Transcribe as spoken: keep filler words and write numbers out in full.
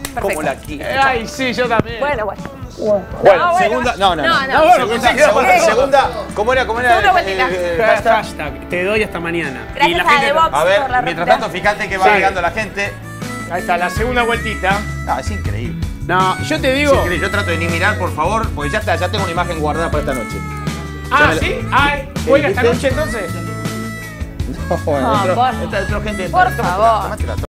perfecto. Como la quiero. Ay, sí, yo también. Bueno, bueno. Bueno, No, bueno. segunda. No, no, no. No, no. No, bueno, segunda, sí, segunda, sí. segunda. ¿Cómo era? ¿Cómo era? Segunda vueltita. Eh, eh, hashtag? Hashtag, te doy hasta mañana. Gracias Y la a gente- The Box A ver, por la mientras respuesta. tanto, fíjate que va Sí. llegando la gente. Ahí está, la segunda vueltita. Ah, es increíble. No, yo te Es digo. increíble. Yo trato de ni mirar, por favor, porque ya está, ya tengo una imagen guardada para esta noche. Ah, Ya me la- ¿sí? Ay, ¿juega esta ¿Viste? noche entonces? No, bueno, Ah, entró, por- entró- entró gente. por Tómatela, favor. tómatela,